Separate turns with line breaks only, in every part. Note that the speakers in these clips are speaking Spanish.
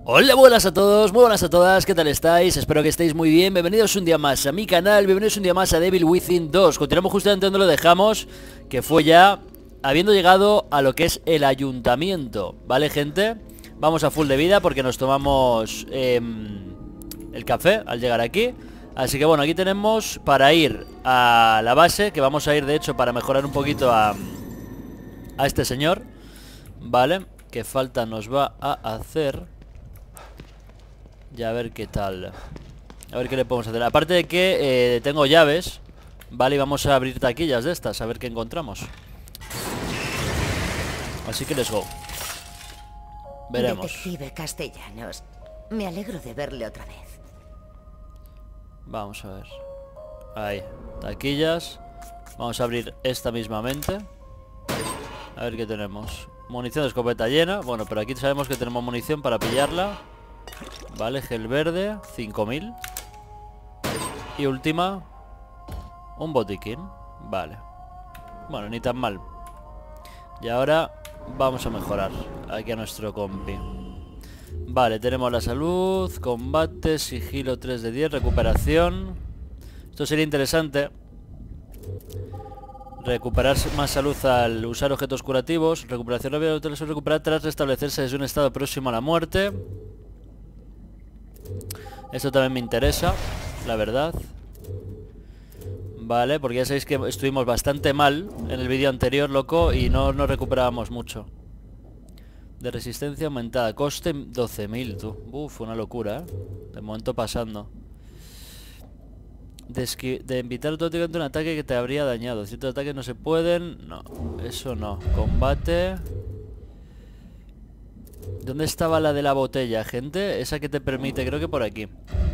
Hola, buenas a todos, muy buenas a todas, ¿qué tal estáis? Espero que estéis muy bien, bienvenidos un día más a mi canal, bienvenidos un día más a Devil Within 2. Continuamos justamente donde lo dejamos, que fue ya habiendo llegado a lo que es el ayuntamiento, ¿vale, gente? Vamos a full de vida porque nos tomamos el café al llegar aquí. Así que bueno, aquí tenemos para ir a la base, que vamos a ir de hecho para mejorar un poquito a este señor, ¿vale? Que falta nos va a hacer. Ya a ver qué tal. A ver qué le podemos hacer. Aparte de que tengo llaves, vale, y vamos a abrir taquillas de estas, a ver qué encontramos. Así que let's go. Veremos.
Detective Castellanos, me alegro de verle otra vez.
Vamos a ver. Ahí, taquillas. Vamos a abrir esta mismamente. A ver qué tenemos. Munición de escopeta llena. Bueno, pero aquí sabemos que tenemos munición para pillarla. Vale, gel verde, 5000. Y última, un botiquín. Vale. Bueno, ni tan mal. Y ahora vamos a mejorar aquí a nuestro compi. Vale, tenemos la salud, combate, sigilo 3 de 10, recuperación. Esto sería interesante. Recuperar más salud al usar objetos curativos. Recuperación rápida de recuperar tras restablecerse desde un estado próximo a la muerte. Esto también me interesa, la verdad. Vale, porque ya sabéis que estuvimos bastante mal en el vídeo anterior, loco, y no nos recuperábamos mucho. De resistencia aumentada, coste 12.000, tú. Uf, una locura, ¿eh? De momento pasando. De invitar automáticamente un ataque que te habría dañado. Ciertos ataques no se pueden. No, eso no. Combate. ¿Dónde estaba la de la botella, gente? Esa que te permite, creo que por aquí.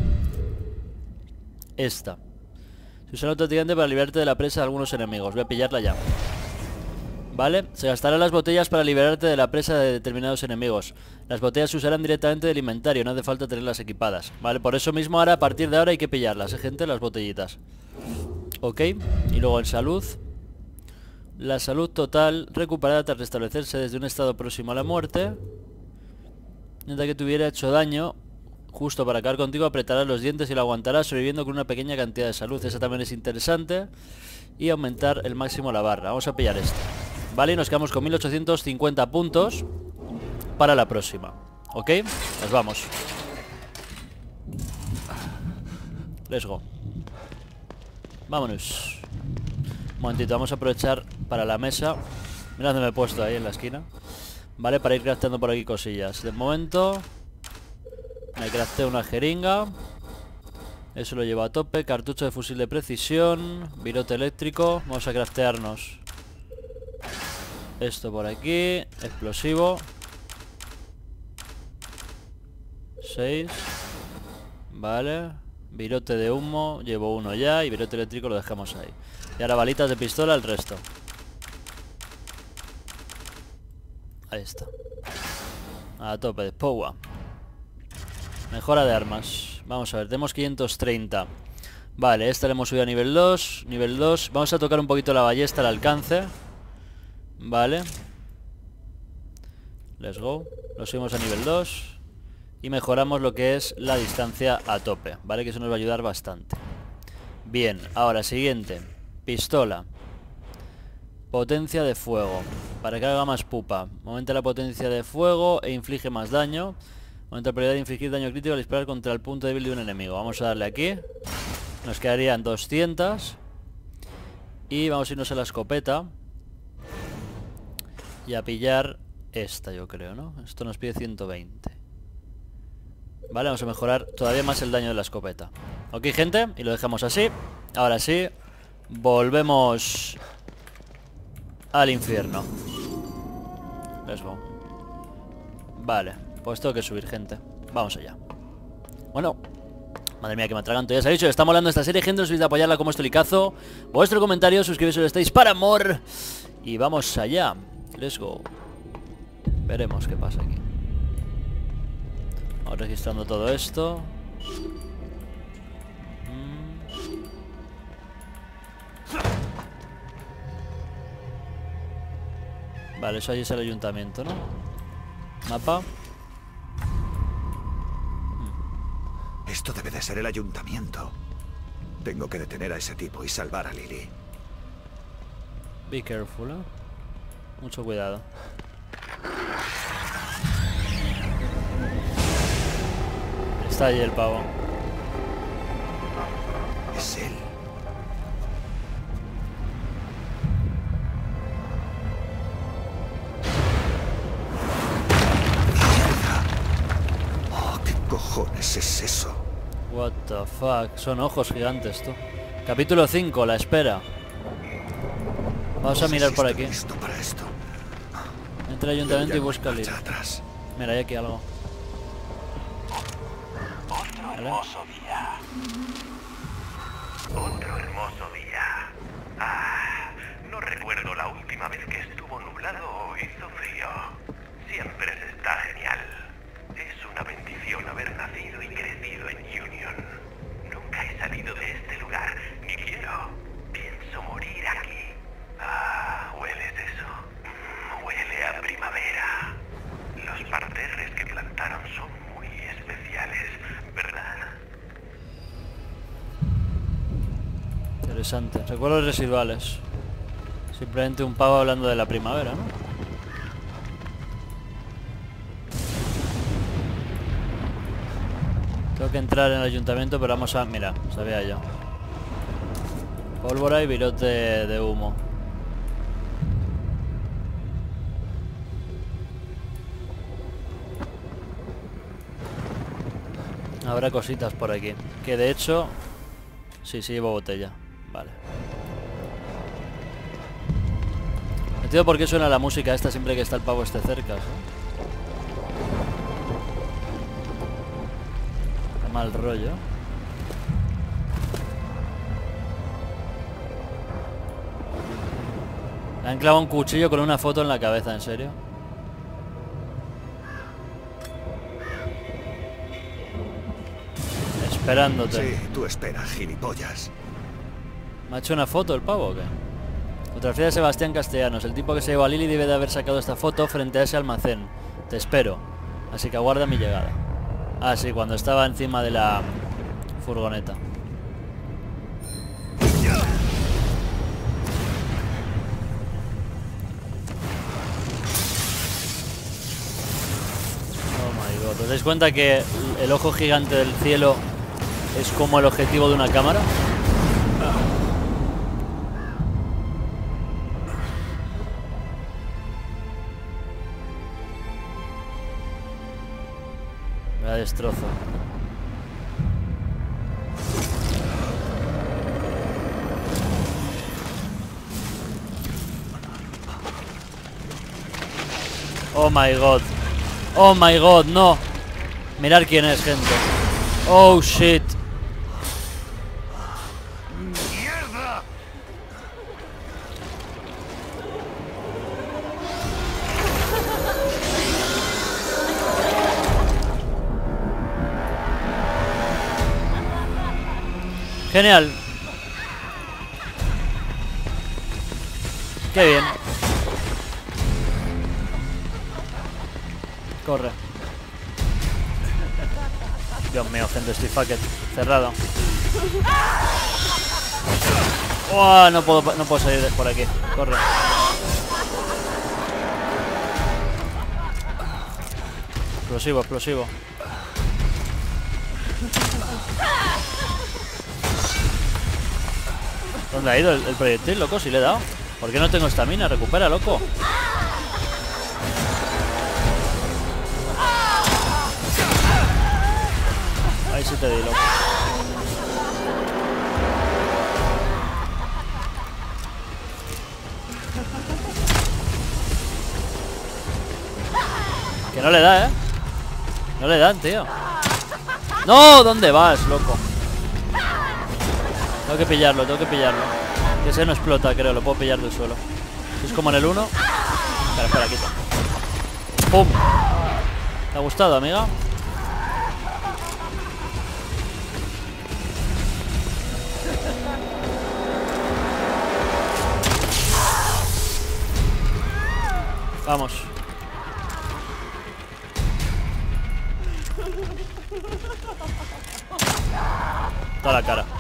Esta. Se usa automáticamente para liberarte de la presa de algunos enemigos. Voy a pillarla ya. Vale, se gastarán las botellas para liberarte de la presa de determinados enemigos. Las botellas se usarán directamente del inventario, no hace falta tenerlas equipadas. Vale, por eso mismo ahora, a partir de ahora hay que pillarlas, gente, las botellitas. Ok, y luego en salud. La salud total recuperada tras restablecerse desde un estado próximo a la muerte. Mientras que te hubiera hecho daño, justo para acabar contigo, apretarás los dientes y lo aguantarás sobreviviendo con una pequeña cantidad de salud. Esa también es interesante. Y aumentar el máximo la barra. Vamos a pillar esto. Vale, y nos quedamos con 1850 puntos para la próxima. ¿Ok? Nos vamos. Let's go. Vámonos. Un momentito, vamos a aprovechar para la mesa. Mira dónde me he puesto ahí en la esquina. Vale, para ir crafteando por aquí cosillas. De momento me crafté una jeringa. Eso lo llevo a tope. Cartucho de fusil de precisión. Virote eléctrico. Vamos a craftearnos esto por aquí. Explosivo 6. Vale. Virote de humo. Llevo uno ya. Y virote eléctrico lo dejamos ahí. Y ahora balitas de pistola el resto. Ahí está. A tope de power. Mejora de armas. Vamos a ver, tenemos 530. Vale, esta le hemos subido a nivel 2. Nivel 2. Vamos a tocar un poquito la ballesta al alcance. Vale. Let's go. Lo subimos a nivel 2. Y mejoramos lo que es la distancia a tope. Vale, que eso nos va a ayudar bastante. Bien, ahora siguiente. Pistola. Potencia de fuego. Para que haga más pupa. Aumenta la potencia de fuego e inflige más daño. Aumenta la probabilidad de infligir daño crítico al disparar contra el punto débil de un enemigo. Vamos a darle aquí. Nos quedarían 200. Y vamos a irnos a la escopeta. Y a pillar esta, yo creo, ¿no? Esto nos pide 120. Vale, vamos a mejorar todavía más el daño de la escopeta. Ok, gente, y lo dejamos así. Ahora sí, volvemos al infierno. Let's go. Vale, pues tengo que subir, gente. Vamos allá. Bueno, madre mía que me atraganto. Ya sabéis, está molando esta serie, gente. Os olvidéis de apoyarla como estolicazo. Vuestro comentario, suscribiros si lo estáis para amor. Y vamos allá. Let's go. Veremos qué pasa aquí. Vamos registrando todo esto. Vale, eso ahí es el ayuntamiento, ¿no? Mapa.
Esto debe de ser el ayuntamiento. Tengo que detener a ese tipo y salvar a Lily.
Be careful, ¿eh? Mucho cuidado. Está ahí el pavo.
Es él. ¡Mierda! Oh, ¿qué cojones es eso?
What the fuck. Son ojos gigantes, tú. Capítulo 5, la espera. Vamos a mirar por aquí.
Listo para esto.
Entra al ayuntamiento y busca a Lily.
Marcha atrás.
Mira, hay aquí algo.
Otro hermoso día. Otro hermoso día. Ah, no recuerdo la última vez que estuvo nublado o hizo frío. Siempre se está genial. Es una bendición haber nacido y crecido en Union. Nunca he salido de este lugar, ni quiero. Pienso morir aquí. Ah, ¿hueles eso? Huele a primavera. Los parterres que plantaron son muy especiales, ¿verdad?
Interesante. Recuerdos residuales. Simplemente un pavo hablando de la primavera, ¿no? Tengo que entrar en el ayuntamiento, pero vamos a... Mira, sabía yo. Pólvora y virote de humo. Habrá cositas por aquí. Que de hecho... Sí, llevo botella. Vale. No entiendo por qué suena la música esta siempre que está el pavo este cerca, ¿sí? Qué mal rollo. Le han clavado un cuchillo con una foto en la cabeza, ¿en serio? Esperándote.
Sí, tú espera, gilipollas.
¿Me ha hecho una foto el pavo o qué? Fotografía de Sebastián Castellanos. El tipo que se llevó a Lily debe de haber sacado esta foto frente a ese almacén. Te espero. Así que aguarda mi llegada. Ah, sí, cuando estaba encima de la furgoneta. Oh my god. ¿Os dais cuenta que el ojo gigante del cielo es como el objetivo de una cámara? Me la destrozo. Oh my god. Oh my god, no. Mirad quién es, gente. Oh shit.
¡Mierda!
Genial. Qué bien. Corre. Dios mío, gente, estoy fucked. Cerrado. Oh, no puedo salir por aquí. Corre. Explosivo, explosivo. ¿Dónde ha ido el proyectil, loco? Si le he dado. ¿Por qué no tengo estamina? Recupera, loco. Ahí sí te di, loco. Que no le da, ¿eh? No le dan, tío. ¡No! ¿Dónde vas, loco? Tengo que pillarlo, tengo que pillarlo. Que ese no explota, creo, lo puedo pillar del suelo. Es como en el 1. Espera, quita. ¡Pum! ¿Te ha gustado, amiga? Vamos. toda la cara.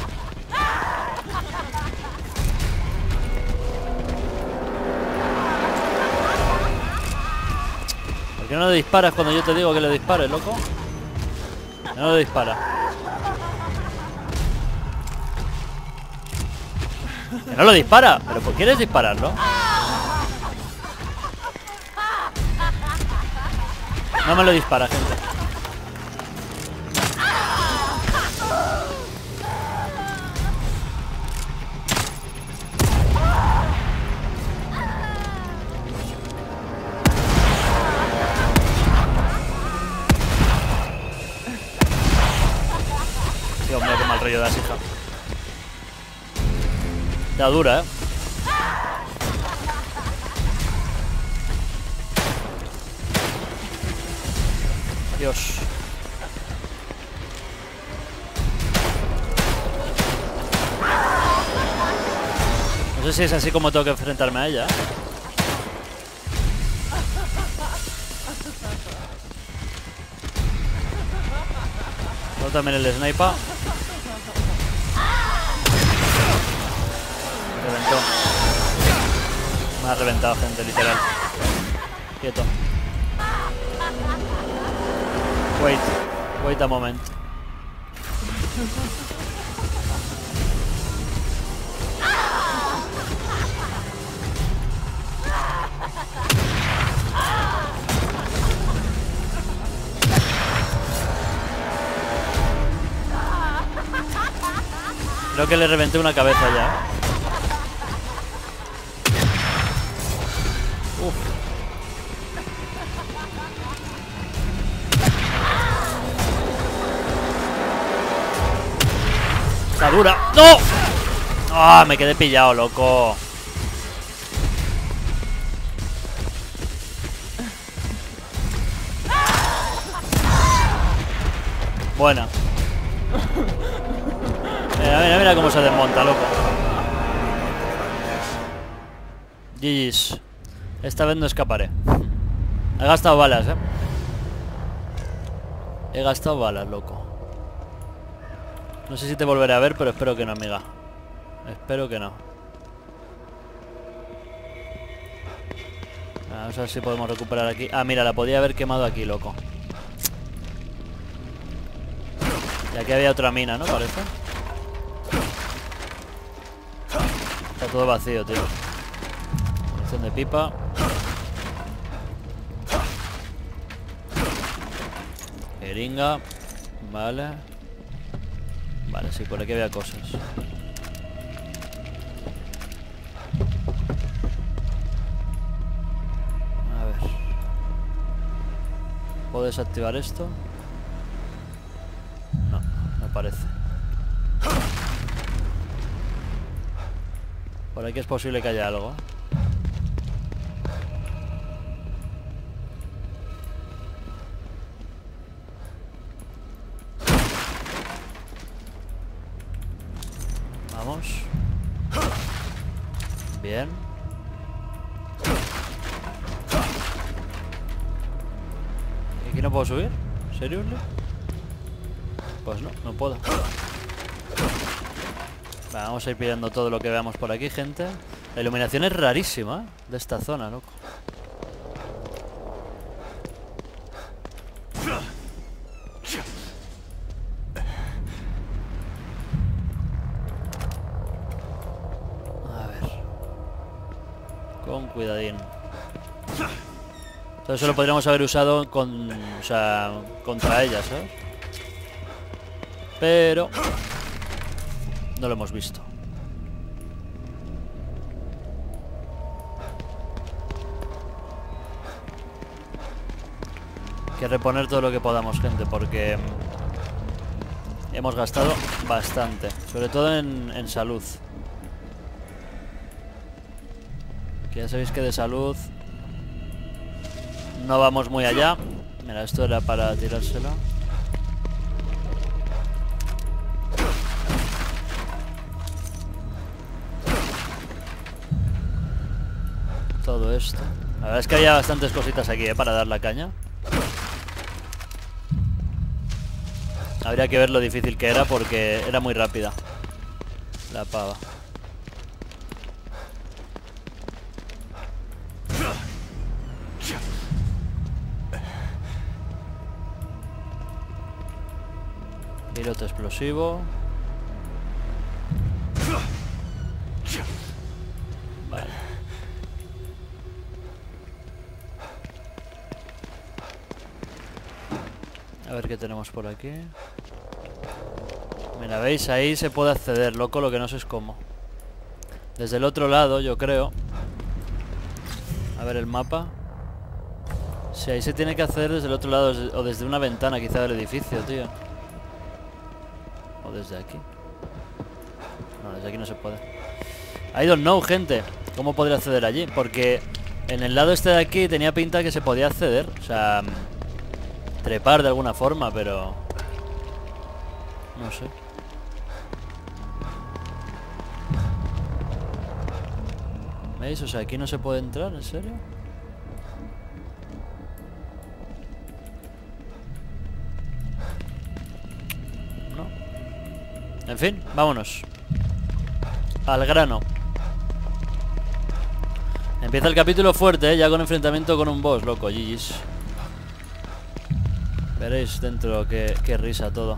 ¿Por qué no le disparas cuando yo te digo que le dispares, loco? No le dispara. ¡Que no lo dispara! ¿Pero por qué quieres dispararlo? No me lo dispara, gente. Dios mío, qué mal rollo das, hija. Ya dura, Dios. No sé si es así como tengo que enfrentarme a ella. Luego también el sniper. Reventó. Me ha reventado, gente, literal. Quieto. Wait a moment. Creo que le reventé una cabeza ya. Uf. Está dura. ¡No! ¡Ah! Me quedé pillado, loco. Buena. Mira cómo se desmonta, loco. GG's. Esta vez no escaparé. He gastado balas, He gastado balas, loco. No sé si te volveré a ver, pero espero que no, amiga. Espero que no. Vamos a ver si podemos recuperar aquí. Ah, mira, la podía haber quemado aquí, loco. Y aquí había otra mina, ¿no? Parece. Está todo vacío, tío. Munición de pipa. Jeringa. Vale. Vale, sí, por aquí había cosas. A ver. ¿Puedo desactivar esto? No, no parece. Por aquí es posible que haya algo. Vamos. Bien. ¿Y aquí no puedo subir? ¿Seriously? Pues no, no puedo. Vale, vamos a ir pillando todo lo que veamos por aquí, gente. La iluminación es rarísima, de esta zona, loco. A ver. Con cuidadín. Todo eso lo podríamos haber usado con, o sea, contra ella, ¿sabes? Pero no lo hemos visto. Hay que reponer todo lo que podamos, gente, porque hemos gastado bastante, sobre todo en salud. Que ya sabéis que de salud no vamos muy allá. Mira, esto era para tirárselo. Todo esto. La verdad es que había bastantes cositas aquí, para dar la caña. Habría que ver lo difícil que era porque era muy rápida la pava. Piloto explosivo. Vale. A ver qué tenemos por aquí. Mira, ¿veis? Ahí se puede acceder, loco, lo que no sé es cómo. Desde el otro lado, yo creo. A ver el mapa. Sí, ahí se tiene que acceder desde el otro lado o desde una ventana quizá del edificio, tío. O desde aquí. No, desde aquí no se puede. I don't know, gente. ¿Cómo podría acceder allí? Porque en el lado este de aquí tenía pinta que se podía acceder. O sea, trepar de alguna forma, pero... no sé. ¿Veis? O sea, aquí no se puede entrar, ¿en serio? No. En fin, vámonos. Al grano. Empieza el capítulo fuerte, ya con enfrentamiento con un boss, loco, GG's. Veréis dentro qué risa todo.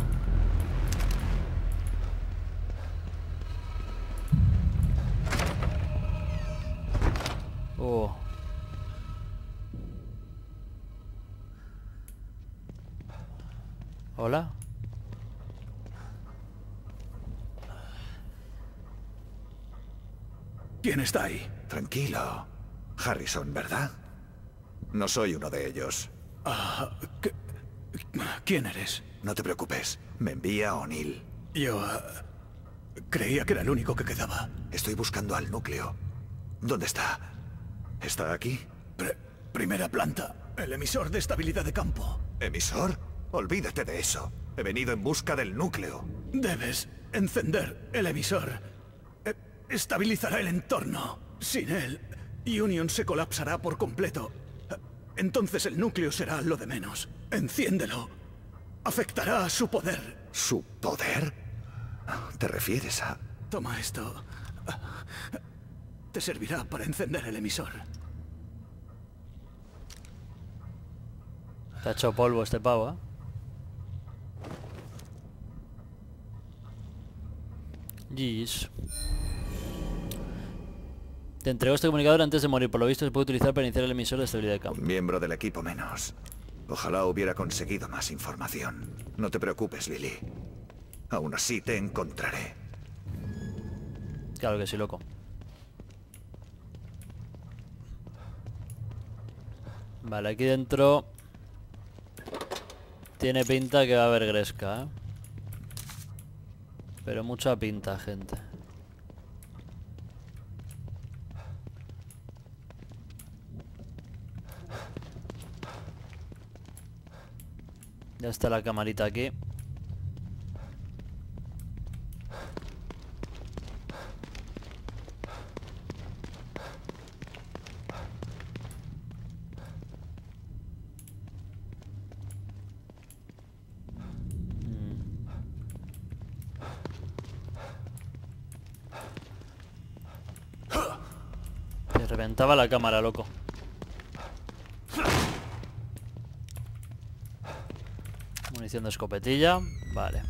Hola.
¿Quién está ahí? Tranquilo. Harrison, ¿verdad? No soy uno de ellos.
¿Quién eres?
No te preocupes. Me envía O'Neill.
Yo... creía que era el único que quedaba.
Estoy buscando al núcleo. ¿Dónde está? ¿Está aquí?
Primera planta. El emisor de estabilidad de campo.
¿Emisor? Olvídate de eso. He venido en busca del núcleo.
Debes encender el emisor. Estabilizará el entorno. Sin él, Union se colapsará por completo. Entonces el núcleo será lo de menos. Enciéndelo. Afectará a su poder.
¿Su poder? ¿Te refieres a...?
Toma esto. Te servirá para encender el emisor.
Se ha hecho polvo este pavo, ¿eh? GG's. Te entrego este comunicador antes de morir. Por lo visto se puede utilizar para iniciar el emisor de estabilidad de campo.
Un miembro del equipo menos. Ojalá hubiera conseguido más información. No te preocupes, Lily. Aún así te encontraré.
Claro que sí, loco. Vale, aquí dentro tiene pinta que va a haber gresca, ¿eh? Pero mucha pinta, gente. Ya está la camarita aquí. Se reventaba la cámara, loco. Munición de escopetilla. Vale.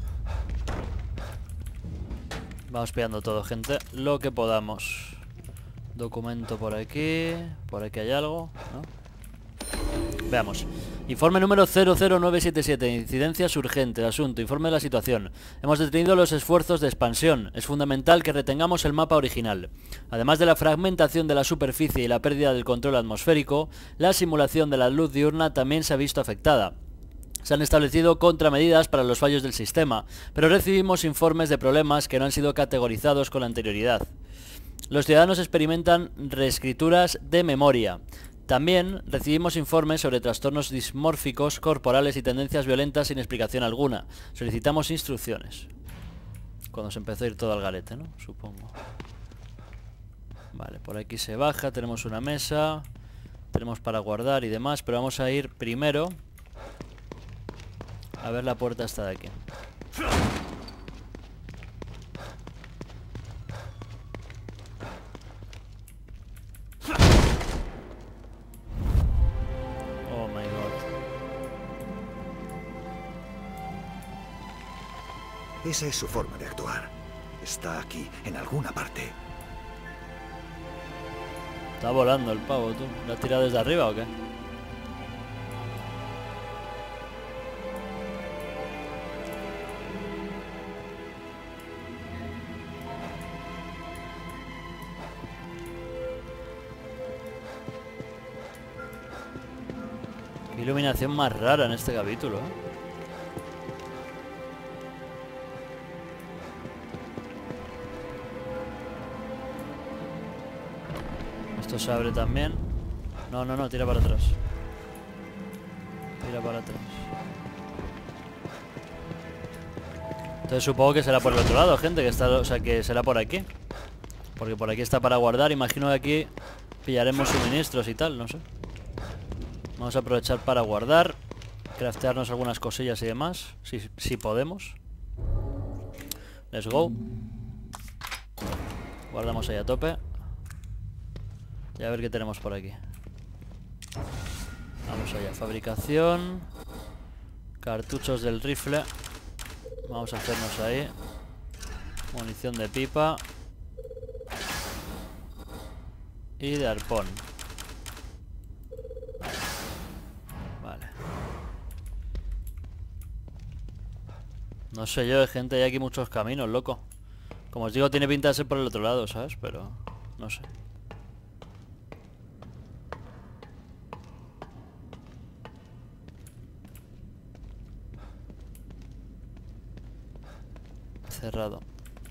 Vamos pillando todo, gente. Lo que podamos. Documento por aquí. Por aquí hay algo, ¿no? Veamos. Informe número 00977. Incidencias urgentes. Asunto. Informe de la situación. Hemos detenido los esfuerzos de expansión. Es fundamental que retengamos el mapa original. Además de la fragmentación de la superficie y la pérdida del control atmosférico, la simulación de la luz diurna también se ha visto afectada. Se han establecido contramedidas para los fallos del sistema, pero recibimos informes de problemas que no han sido categorizados con anterioridad. Los ciudadanos experimentan reescrituras de memoria. También recibimos informes sobre trastornos dismórficos corporales y tendencias violentas sin explicación alguna. Solicitamos instrucciones. Cuando se empezó a ir todo al garete, ¿no? Supongo. Vale, por aquí se baja, tenemos una mesa, tenemos para guardar y demás, pero vamos a ir primero a ver la puerta esta de aquí. Oh my god.
Esa es su forma de actuar. Está aquí, en alguna parte.
Está volando el pavo, tú. ¿La has tirado desde arriba o qué? Qué iluminación más rara en este capítulo, ¿eh? Esto se abre también. No, no, no, tira para atrás. Tira para atrás. Entonces supongo que será por el otro lado, gente, que está, o sea, que será por aquí. Porque por aquí está para guardar. Imagino que aquí pillaremos suministros y tal, no sé. Vamos a aprovechar para guardar, craftearnos algunas cosillas y demás, si podemos. Let's go. Guardamos ahí a tope. Y a ver qué tenemos por aquí. Vamos allá, fabricación. Cartuchos del rifle. Vamos a hacernos ahí. Munición de pipa. Y de arpón. Vale. No sé yo, gente, hay aquí muchos caminos, loco. Como os digo, tiene pinta de ser por el otro lado, ¿sabes? Pero no sé. Cerrado.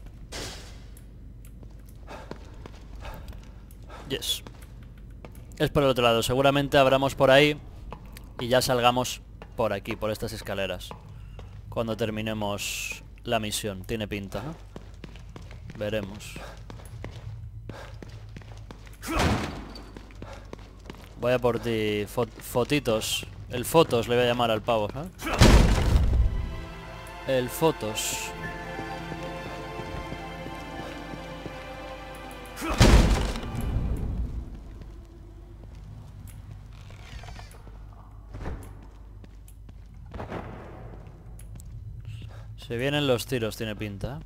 Yes. Es por el otro lado. Seguramente abramos por ahí y ya salgamos por aquí, por estas escaleras, cuando terminemos la misión. Tiene pinta, ¿no? Veremos. Voy a por ti, fotitos. El fotos le voy a llamar al pavo, ¿eh? El fotos. Se vienen los tiros, tiene pinta.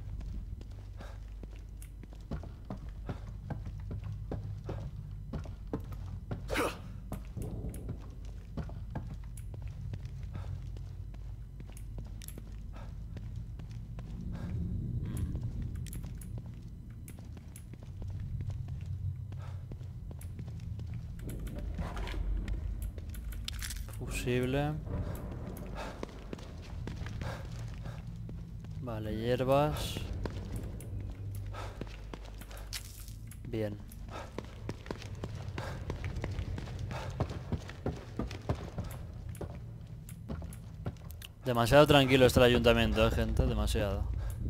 Fusible. Vale, hierbas. Bien. Demasiado tranquilo está el ayuntamiento, gente, demasiado.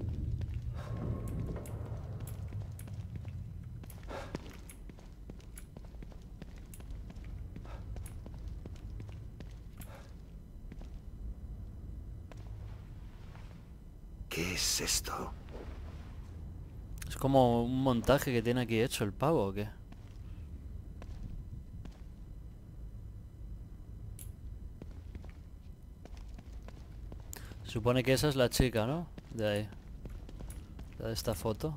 ¿Qué es esto?
Es como un montaje que tiene aquí hecho el pavo, ¿o qué? Se supone que esa es la chica, ¿no? De ahí. La de esta foto.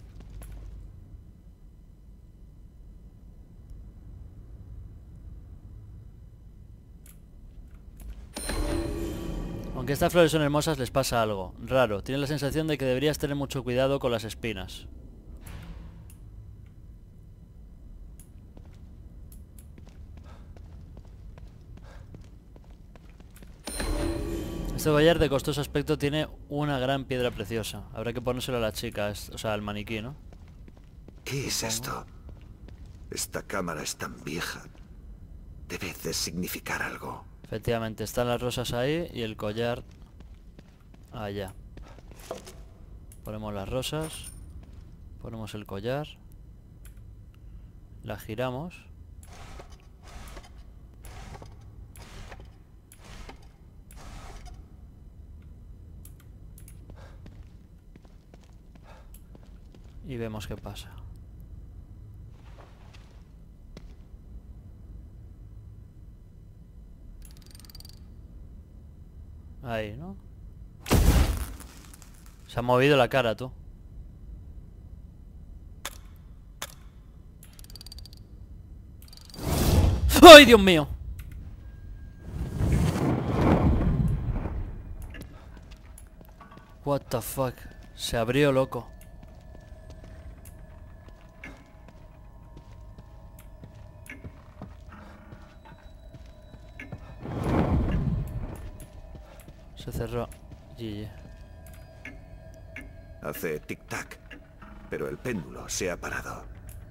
Aunque estas flores son hermosas, les pasa algo raro. Tienes la sensación de que deberías tener mucho cuidado con las espinas. Este collar de costoso aspecto tiene una gran piedra preciosa. Habrá que ponérselo a la chica, o sea, al maniquí, ¿no?
¿Qué es esto? Esta cámara es tan vieja. Debe de significar algo.
Efectivamente, están las rosas ahí y el collar allá. Ponemos las rosas. Ponemos el collar. La giramos. Y vemos qué pasa. Ahí, ¿no? Se ha movido la cara, tú. ¡Ay, Dios mío! What the fuck. Se abrió, loco. Se cerró. GG.
Hace tic-tac, pero el péndulo se ha parado.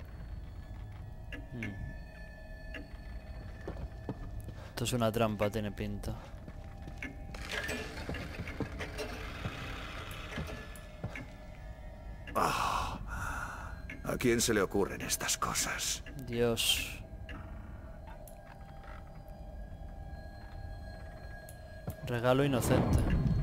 Esto es una trampa, tiene pinta.
¿A quién se le ocurren estas cosas?
Dios. Regalo inocente.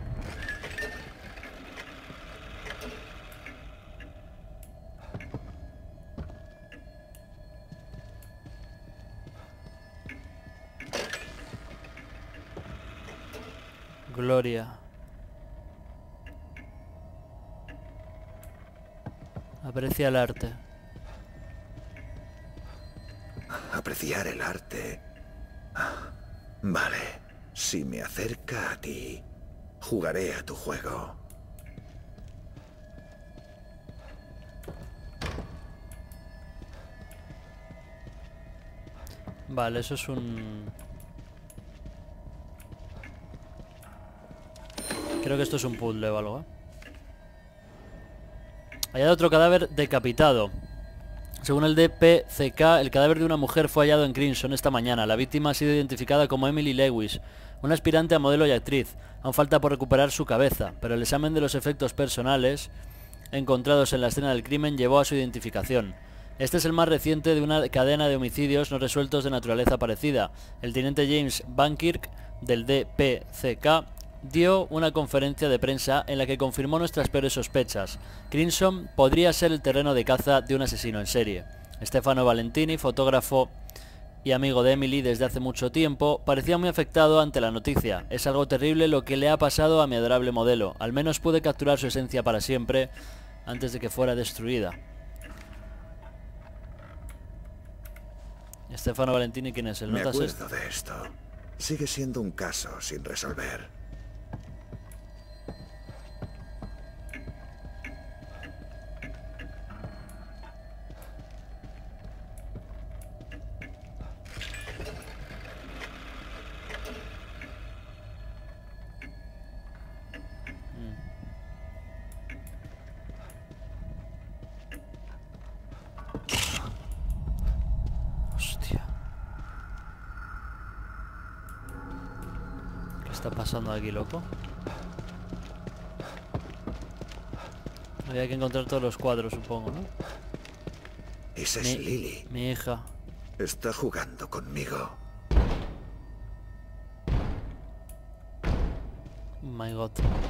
Gloria. Aprecia el arte.
Apreciar el arte. Vale. Si me acerca a ti, jugaré a tu juego.
Vale, eso es un... Creo que esto es un puzzle o algo, ¿eh? Hallado otro cadáver decapitado. Según el DPCK, el cadáver de una mujer fue hallado en Crimson esta mañana. La víctima ha sido identificada como Emily Lewis, una aspirante a modelo y actriz. Aún falta por recuperar su cabeza, pero el examen de los efectos personales encontrados en la escena del crimen llevó a su identificación. Este es el más reciente de una cadena de homicidios no resueltos de naturaleza parecida. El teniente James Bankirk, del DPCK, dio una conferencia de prensa en la que confirmó nuestras peores sospechas. Crimson podría ser el terreno de caza de un asesino en serie. Stefano Valentini, fotógrafo y amigo de Emily desde hace mucho tiempo, parecía muy afectado ante la noticia. Es algo terrible lo que le ha pasado a mi adorable modelo. Al menos pude capturar su esencia para siempre antes de que fuera destruida. Stefano Valentini, ¿quién es? ¿El
Me
notas
acuerdo de esto. Sigue siendo un caso sin resolver.
Hostia. ¿Qué está pasando aquí, loco? Había que encontrar todos los cuadros, supongo, ¿no?
Esa es Lily.
Mi hija.
Está jugando conmigo.
Oh my god.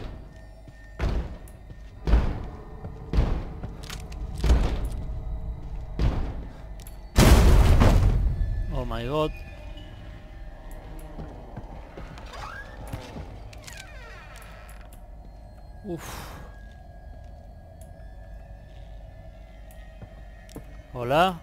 Oh my god. Uf. Hola.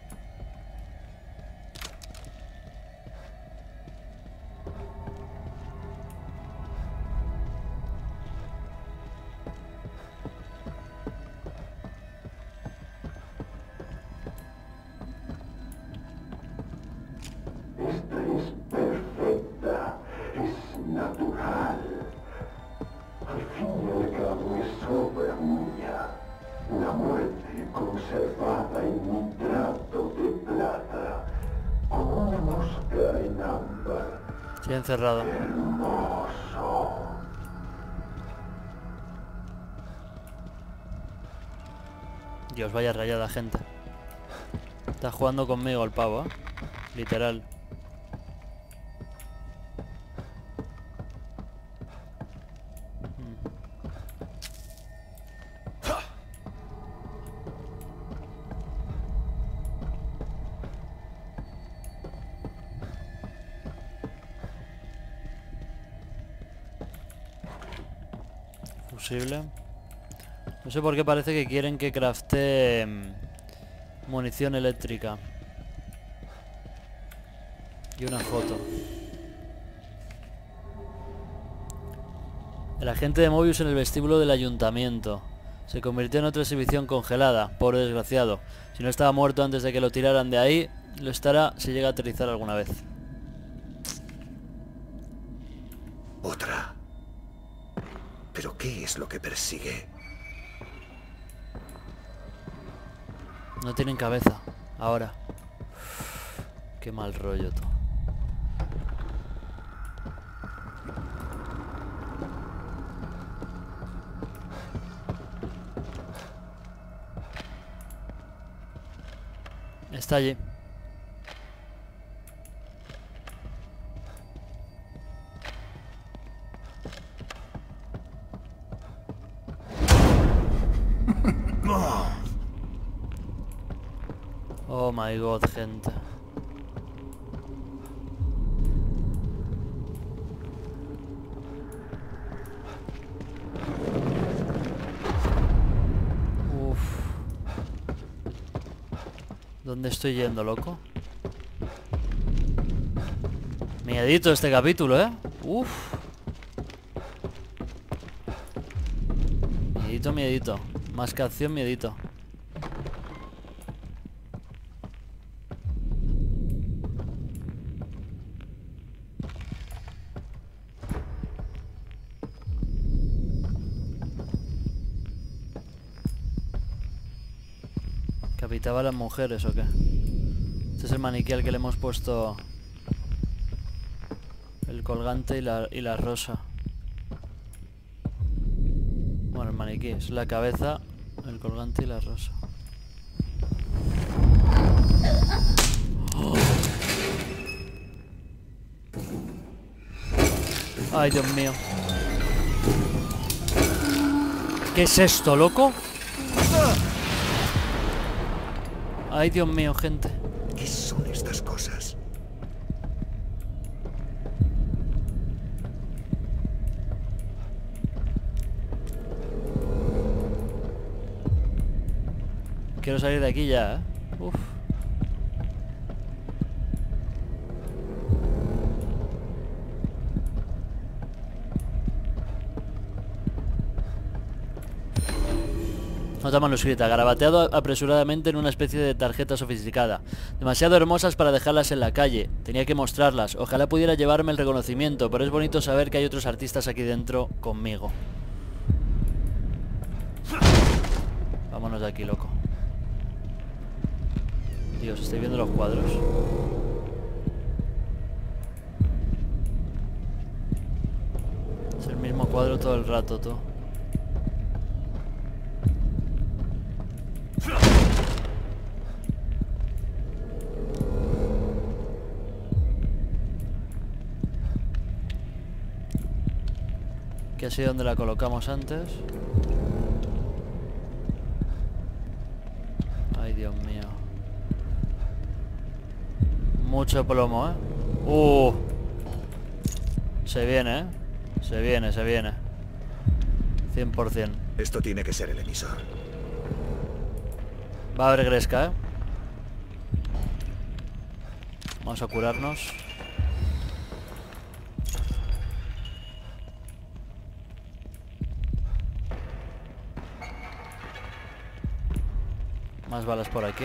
Esta es perfecta, es natural. Al fin y al cabo es obra mía. La muerte conservada en un trato de plata, como una mosca en ámbar.
Estoy encerrado.
Hermoso.
Dios, vaya rayada, gente. Está jugando conmigo el pavo, ¿eh? Literal. combustible. No sé por qué parece que quieren que craftee munición eléctrica. Y una foto. El agente de Mobius en el vestíbulo del ayuntamiento. Se convirtió en otra exhibición congelada. Pobre desgraciado. Si no estaba muerto antes de que lo tiraran de ahí, lo estará si llega a aterrizar alguna vez.
Otra. ¿Pero qué es lo que persigue?
No tienen cabeza. Ahora. Qué mal rollo todo. Está allí. Oh my god, gente. Uf. ¿Dónde estoy yendo, loco? Miedito este capítulo, ¿eh? Uf. Miedito, miedito. Más que acción, miedito. ¿Capitaba a las mujeres o qué? Este es el maniquí al que le hemos puesto el colgante y la rosa. Bueno, el maniquí es la cabeza, el colgante y la rosa. ¡Oh! Ay, Dios mío. ¿Qué es esto, loco? Ay, Dios mío, gente.
¿Qué son estas cosas?
Quiero salir de aquí ya, ¿eh? Uf. Nota manuscrita, garabateado apresuradamente en una especie de tarjeta sofisticada. Demasiado hermosas para dejarlas en la calle. Tenía que mostrarlas. Ojalá pudiera llevarme el reconocimiento, pero es bonito saber que hay otros artistas aquí dentro conmigo. Vámonos de aquí, loco. Dios, ¿estoy viendo los cuadros? Es el mismo cuadro todo el rato, tú. Que así donde la colocamos antes. Ay, Dios mío. Mucho plomo, ¿eh? Se viene, ¿eh? Se viene, se viene. 100%.
Esto tiene que ser el emisor.
Va a haber gresca, ¿eh? Vamos a curarnos. Más balas por aquí.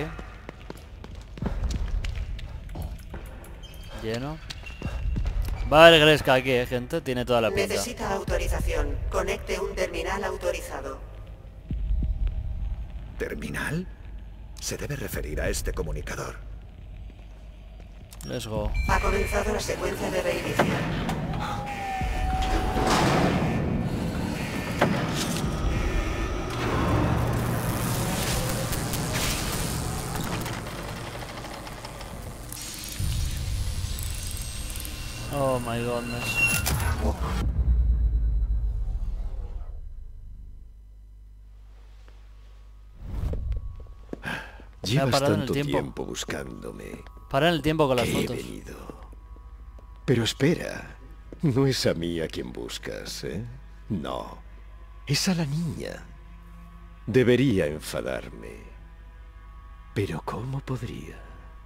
Lleno. Va a haber gresca aquí, gente. Tiene toda la pinta.
Necesita autorización. Conecte un terminal autorizado.
¿Terminal? Se debe referir a este comunicador.
Let's go.
Ha comenzado la secuencia de reinicio.
Oh my goodness.
Llevas
parado en el
tanto
tiempo.
tiempo buscándome.
Para en el tiempo con las
He
fotos.
venido. Pero espera, no es a mí a quien buscas, ¿eh? No.
Es a la niña. Debería enfadarme. Pero ¿cómo podría?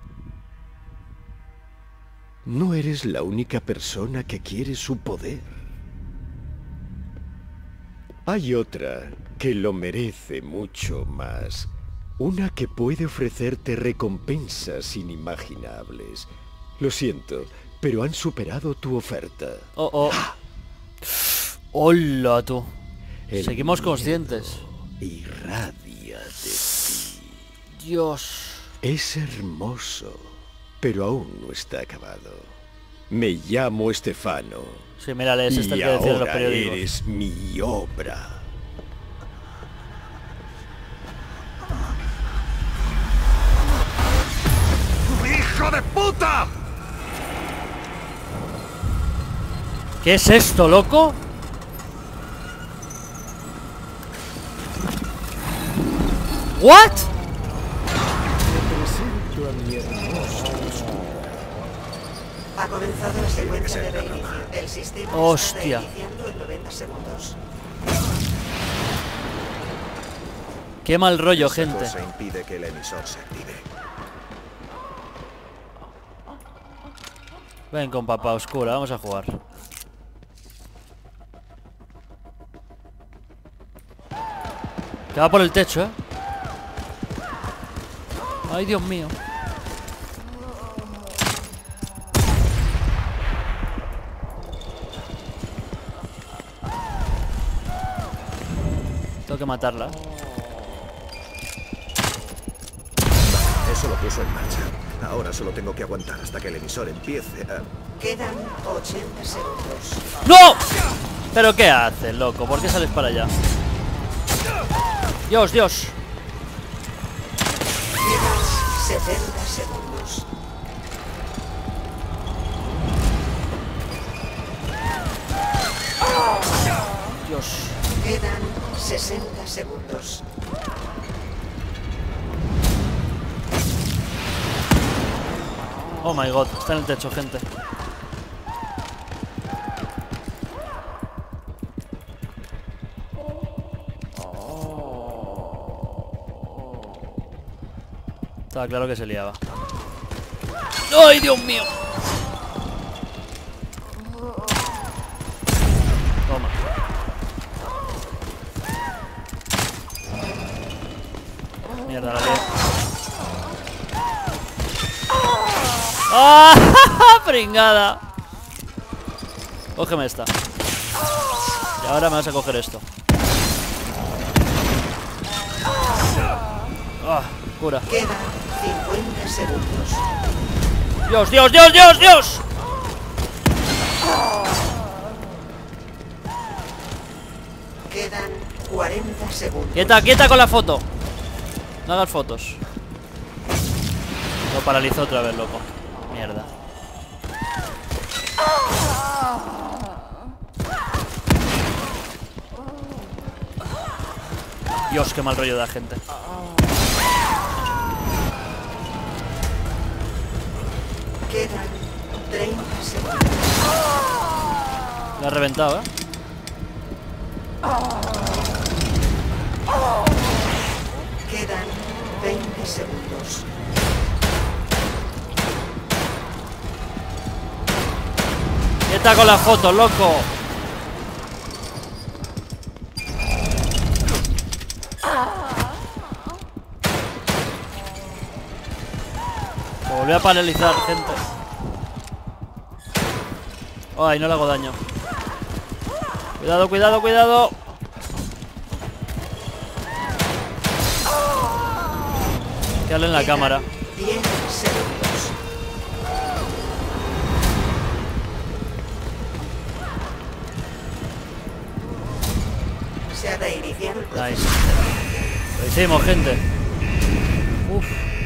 No eres la única persona que quiere su poder. Hay otra que lo merece mucho más. Una que puede ofrecerte recompensas inimaginables. Lo siento, pero han superado tu oferta.
Oh, oh. Hola, tú.
El
Seguimos
miedo
conscientes.
irradia de ti.
Dios.
Es hermoso, pero aún no está acabado. Me llamo Estefano.
Sí, mírale, ese es el
Y
que decía en los
ahora
periódicos.
eres mi obra.
¡Hijo de puta!
¿Qué es esto, loco? ¿What?
Ha comenzado la secuencia de reinicio. El sistema
Hostia.
está reiniciando en 90 segundos.
Qué mal rollo,
Esa
gente.
cosa impide que el emisor se active.
Ven con papá oscura, vamos a jugar. Que va por el techo, ¿eh? Ay, Dios mío. Tengo que matarla.
Eso lo puso en marcha. Ahora solo tengo que aguantar hasta que el emisor empiece a...
Quedan 80 segundos.
¡No! ¿Pero qué haces, loco? ¿Por qué sales para allá? Dios, Dios.
Quedan 70 segundos.
Dios.
Quedan 60 segundos.
Oh my god, está en el techo, gente. Estaba claro que se liaba. ¡Ay, Dios mío! Toma. Mierda, la lié. ¡Ah! ¡Pringada! Cógeme esta. Y ahora me vas a coger esto. ¡Ah! Cura.
Quedan 50 segundos.
¡Dios, Dios, Dios, Dios, Dios!
Quedan 40 segundos.
Quieta, quieta con la foto. No hagas fotos. Lo paralizó otra vez, loco. Mierda. Dios, qué mal rollo da gente.
Quedan 30 segundos.
Me ha reventado, ¿eh?
Quedan 20 segundos.
Quieta con la foto, loco. Me volvió a paralizar, gente. Ay, no le hago daño. Cuidado, cuidado, cuidado. Quédale en la cámara.
10 segundos. Se ha reiniciado el proceso.
Nice. Lo hicimos, gente. Uf.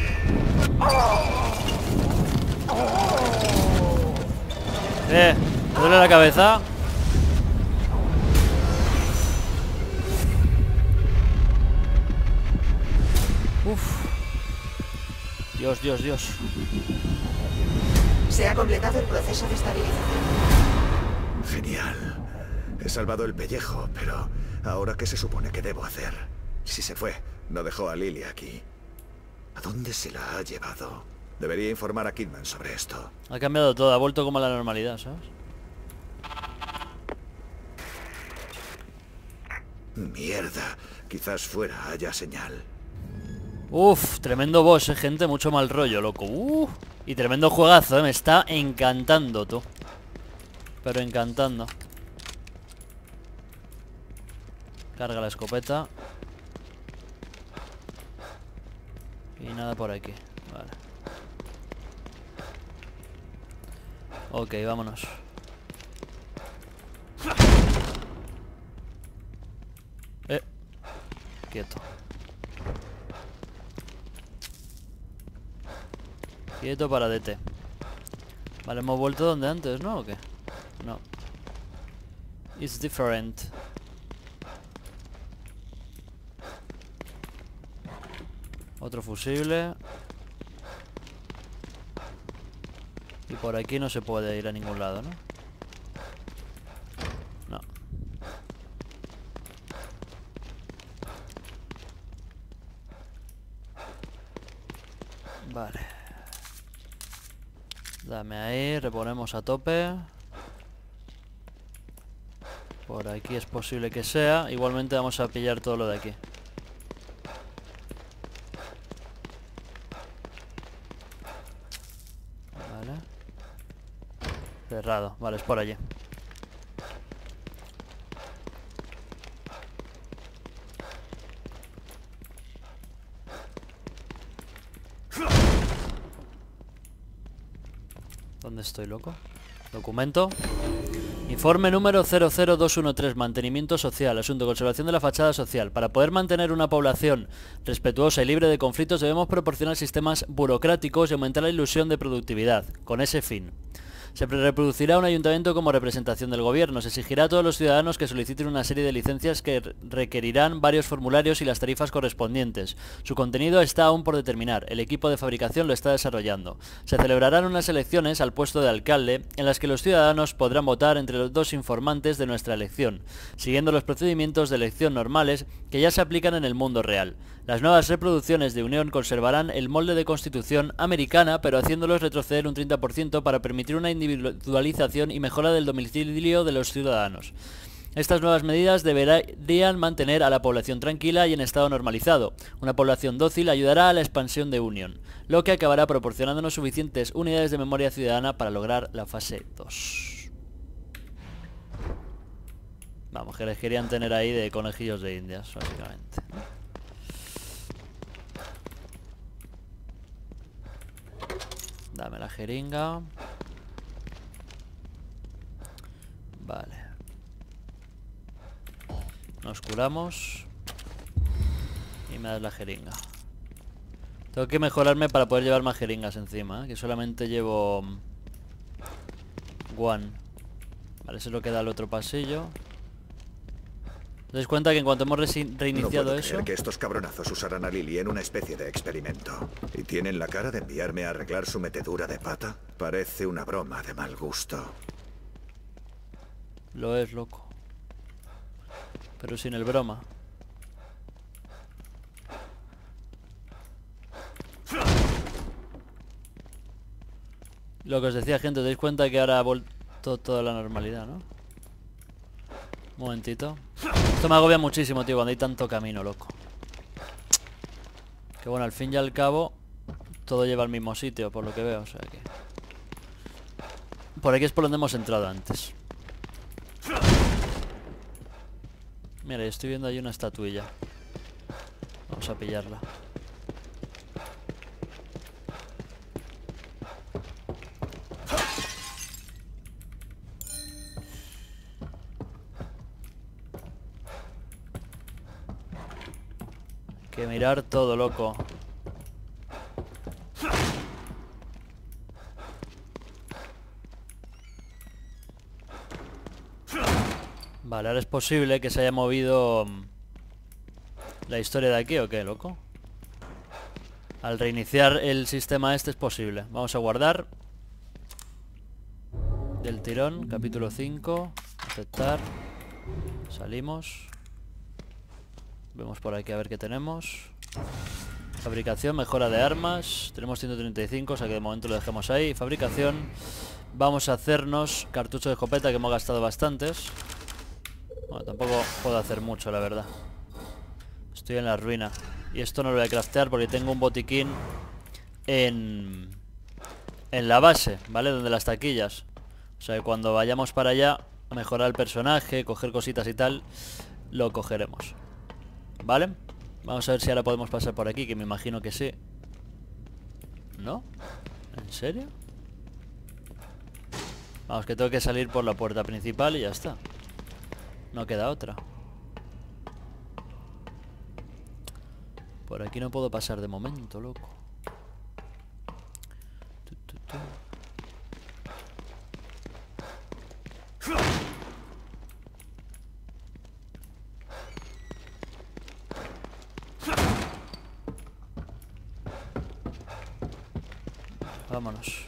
¿me duele la cabeza? Uf. Dios, Dios, Dios.
Se ha completado el proceso de estabilización.
Genial. He salvado el pellejo, pero ¿Ahora qué se supone que debo hacer? Si se fue, no dejó a Lily aquí. ¿A dónde se la ha llevado? Debería informar a Kidman sobre esto.
Ha cambiado todo, ha vuelto como a la normalidad, ¿sabes?
Mierda, quizás fuera haya señal.
Uf, tremendo boss, gente, mucho mal rollo, loco. Y tremendo juegazo, me está encantando, tú. Pero encantando. Carga la escopeta. Y nada por aquí, vale. Ok, vámonos. Quieto. Quieto para DT. Vale, hemos vuelto donde antes, ¿no? ¿O qué? No. It's different. Otro fusible. Y por aquí no se puede ir a ningún lado, ¿no? No. Vale. Dame ahí, reponemos a tope. Por aquí es posible que sea. Igualmente vamos a pillar todo lo de aquí. Vale. Cerrado, vale, es por allí. ¿Dónde estoy, loco? Documento. Informe número 00213. Mantenimiento social. Asunto: conservación de la fachada social. Para poder mantener una población respetuosa y libre de conflictos debemos proporcionar sistemas burocráticos y aumentar la ilusión de productividad. Con ese fin. Se reproducirá un ayuntamiento como representación del gobierno. Se exigirá a todos los ciudadanos que soliciten una serie de licencias que requerirán varios formularios y las tarifas correspondientes. Su contenido está aún por determinar. El equipo de fabricación lo está desarrollando. Se celebrarán unas elecciones al puesto de alcalde en las que los ciudadanos podrán votar entre los dos informantes de nuestra elección, siguiendo los procedimientos de elección normales que ya se aplican en el mundo real. Las nuevas reproducciones de Unión conservarán el molde de constitución americana, pero haciéndolos retroceder un 30% para permitir una individualización y mejora del domicilio de los ciudadanos. Estas nuevas medidas deberían mantener a la población tranquila y en estado normalizado. Una población dócil ayudará a la expansión de Unión, lo que acabará proporcionándonos suficientes unidades de memoria ciudadana para lograr la fase 2. Vamos, que les querían tener ahí de conejillos de indias, básicamente. Dame la jeringa. Vale. Nos curamos. Y me das la jeringa. Tengo que mejorarme para poder llevar más jeringas encima, ¿eh? Que solamente llevo one. Vale, eso es lo que da el otro pasillo. ¿Te das cuenta que en cuanto hemos reiniciado
no puedo
eso?
creer que estos cabronazos usarán a Lily en una especie de experimento. ¿Y tienen la cara de enviarme a arreglar su metedura de pata? Parece una broma de mal gusto.
Lo es, loco. Pero sin el broma. Lo que os decía, gente, ¿os dais cuenta que ahora ha vuelto toda la normalidad, no? Un momentito. Esto me agobia muchísimo, tío, cuando hay tanto camino, loco. Que bueno, al fin y al cabo todo lleva al mismo sitio, por lo que veo, o sea que... Por aquí es por donde hemos entrado antes. Mira, estoy viendo ahí una estatuilla. Vamos a pillarla. Hay que mirar todo, loco. Vale, ahora es posible que se haya movido la historia de aquí, ¿o qué, loco? Al reiniciar el sistema este es posible. Vamos a guardar. Del tirón, capítulo 5. Aceptar. Salimos. Vemos por aquí a ver qué tenemos. Fabricación, mejora de armas. Tenemos 135, o sea que de momento lo dejamos ahí. Fabricación. Vamos a hacernos cartuchos de escopeta, que hemos gastado bastantes. Bueno, tampoco puedo hacer mucho, la verdad. Estoy en la ruina. Y esto no lo voy a craftear porque tengo un botiquín en la base, ¿vale? Donde las taquillas. O sea que cuando vayamos para allá a mejorar el personaje, coger cositas y tal, lo cogeremos. ¿Vale? Vamos a ver si ahora podemos pasar por aquí, que me imagino que sí. ¿No? ¿En serio? Vamos, que tengo que salir por la puerta principal y ya está. No queda otra. Por aquí no puedo pasar de momento, loco. Vámonos.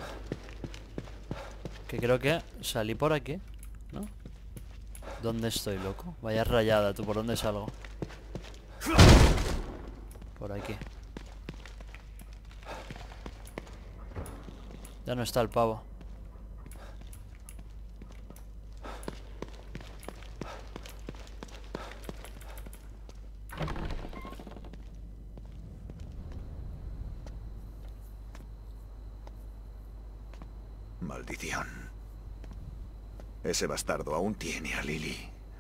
Que creo que salí por aquí, ¿no? ¿Dónde estoy, loco? Vaya rayada, ¿tú por dónde salgo? Por aquí. Ya no está el pavo.
Maldición. Ese bastardo aún tiene a Lily.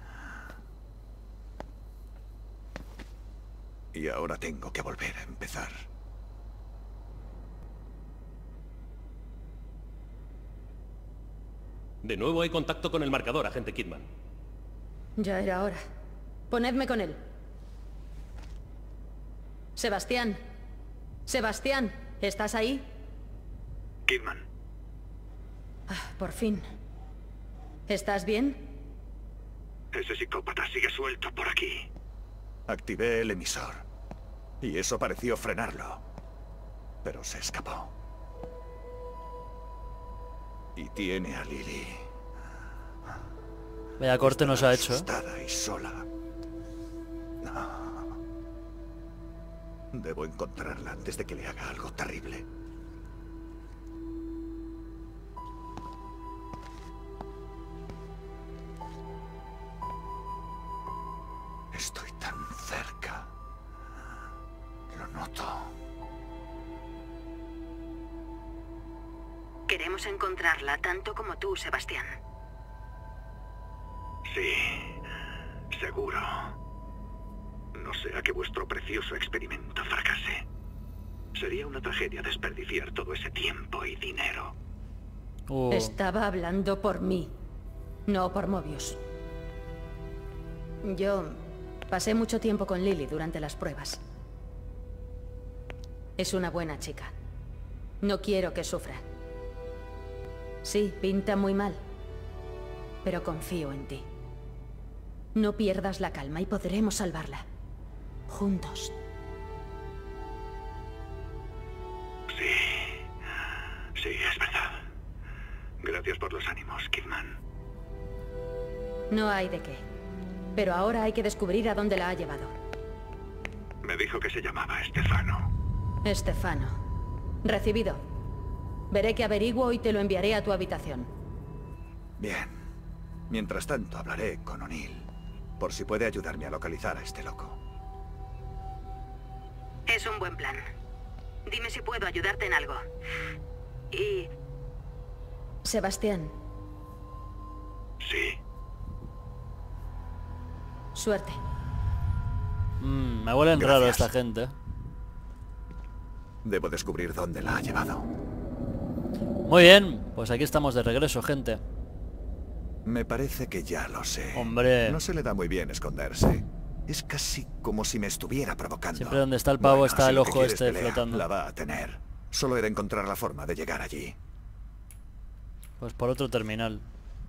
Y ahora tengo que volver a empezar.
De nuevo hay contacto con el marcador, agente Kidman.
Ya era hora. Ponedme con él. Sebastián. Sebastián, ¿estás ahí?
Kidman.
Ah, por fin. ¿Estás bien?
Ese psicópata sigue suelto por aquí. Activé el emisor. Y eso pareció frenarlo. Pero se escapó. Y tiene a Lily.
Vaya corte nos ha hecho, ¿eh?
Asustada y sola. No. Debo encontrarla antes de que le haga algo terrible. Estoy tan cerca. Lo noto.
Queremos encontrarla tanto como tú, Sebastián.
Sí, seguro. No sea que vuestro precioso experimento fracase. Sería una tragedia desperdiciar todo ese tiempo y dinero.
Estaba hablando por mí, no por Mobius. Yo pasé mucho tiempo con Lily durante las pruebas. Es una buena chica. No quiero que sufra. Sí, pinta muy mal. Pero confío en ti. No pierdas la calma y podremos salvarla. Juntos.
Sí, es verdad. Gracias por los ánimos, Kidman.
No hay de qué. Pero ahora hay que descubrir a dónde la ha llevado.
Me dijo que se llamaba Stefano.
Stefano. Recibido. Veré que averiguo y te lo enviaré a tu habitación.
Bien. Mientras tanto, hablaré con O'Neill. Por si puede ayudarme a localizar a este loco.
Es un buen plan. Dime si puedo ayudarte en algo. Y...
Sebastián.
Sí.
Suerte.
Me huelen raro esta gente.
Debo descubrir dónde la ha llevado.
Muy bien, pues aquí estamos de regreso, gente.
Me parece que ya lo sé.
Hombre.
No se le da muy bien esconderse. Es casi como si me estuviera provocando.
Siempre donde está el pavo está
si
el
lo que
ojo
quieres
este
pelea,
flotando.
La va a tener. Solo he de encontrar la forma de llegar allí.
Pues por otro terminal.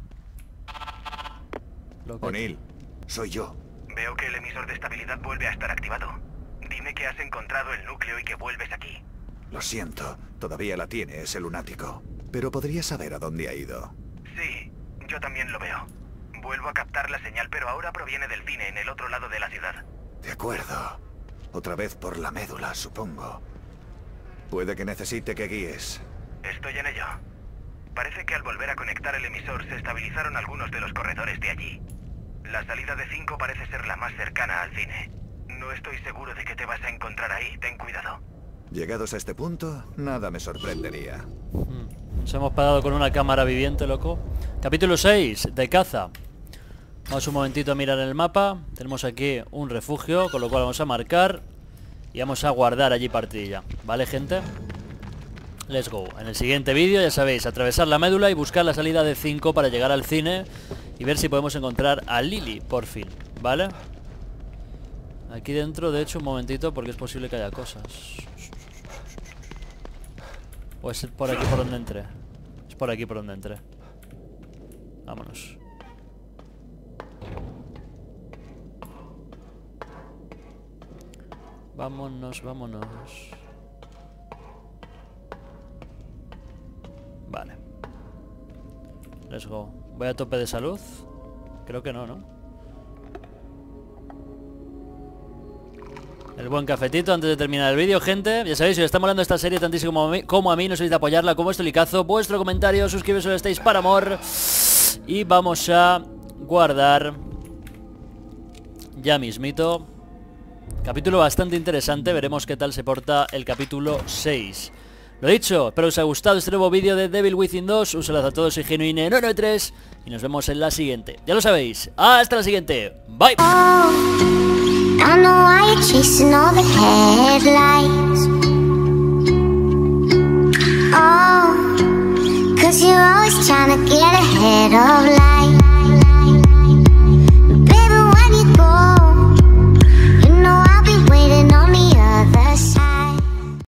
O'Neill, soy yo.
Veo que el emisor de estabilidad vuelve a estar activado. Dime que has encontrado el núcleo y que vuelves aquí.
Lo siento, todavía la tiene ese lunático. Pero podría saber a dónde ha ido.
Sí, yo también lo veo. Vuelvo a captar la señal, pero ahora proviene del cine en el otro lado de la ciudad.
De acuerdo. Otra vez por la médula, supongo. Puede que necesite que guíes.
Estoy en ello. Parece que al volver a conectar el emisor se estabilizaron algunos de los corredores de allí. La salida de 5 parece ser la más cercana al cine. No estoy seguro de que te vas a encontrar ahí, ten cuidado.
Llegados a este punto, nada me sorprendería.
Nos hemos parado con una cámara viviente, loco. Capítulo 6, de caza. Vamos un momentito a mirar el mapa. Tenemos aquí un refugio, con lo cual vamos a marcar. Y vamos a guardar allí partida. ¿Vale, gente? Let's go. En el siguiente vídeo, ya sabéis, atravesar la médula y buscar la salida de 5 para llegar al cine. Y ver si podemos encontrar a Lily, por fin. ¿Vale? Aquí dentro, de hecho, un momentito, porque es posible que haya cosas. ¿O es por aquí por donde entré? Es por aquí por donde entré. Vámonos. Vámonos, vámonos. Vale. Let's go. ¿Voy a tope de salud? Creo que no, ¿no? El buen cafetito antes de terminar el vídeo, gente. Ya sabéis, si os está molando esta serie tantísimo como a mí, no os olvidéis de apoyarla con vuestro licazo, vuestro comentario, suscribiros si estáis para amor. Y vamos a guardar ya mismito. Capítulo bastante interesante, veremos qué tal se porta el capítulo 6. Lo dicho, espero que os haya gustado este nuevo vídeo de Devil Within 2. Un saludo a todos, soy Genuine993 y nos vemos en la siguiente. Ya lo sabéis, hasta la siguiente. Bye.
I know why you're chasing all the headlights. Oh, 'cause you're always trying to get ahead of life.